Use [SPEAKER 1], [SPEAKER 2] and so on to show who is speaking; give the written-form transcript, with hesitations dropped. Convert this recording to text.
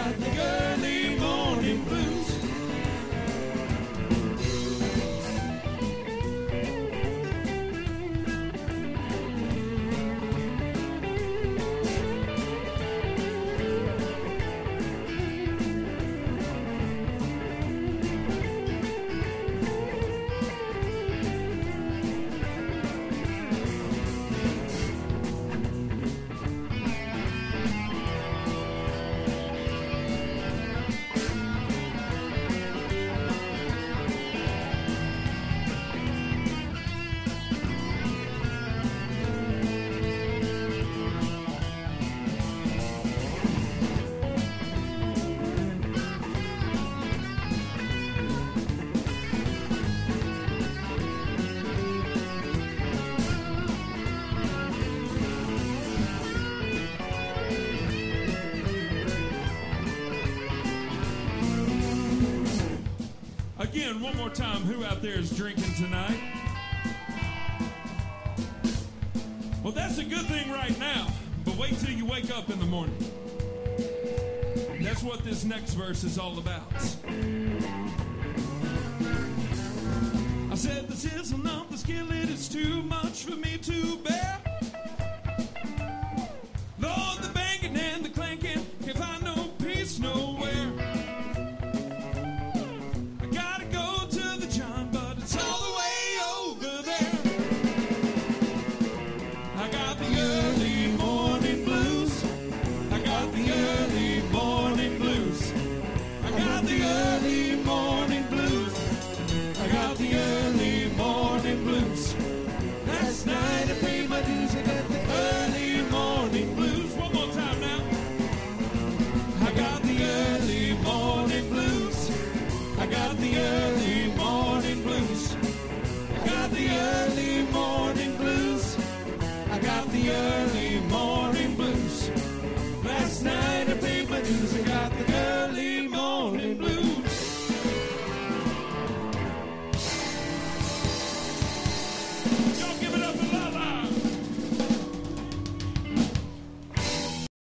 [SPEAKER 1] got the early morning blues. Again, one more time, who out there is drinking tonight? Well, that's a good thing right now, but wait till you wake up in the morning. That's what this next verse is all about. I said the sizzle of the skillet is too much for me to bear. Lord, the banging and the clanking, can't find no peace nowhere. Early morning blues. Last night I paid my dues.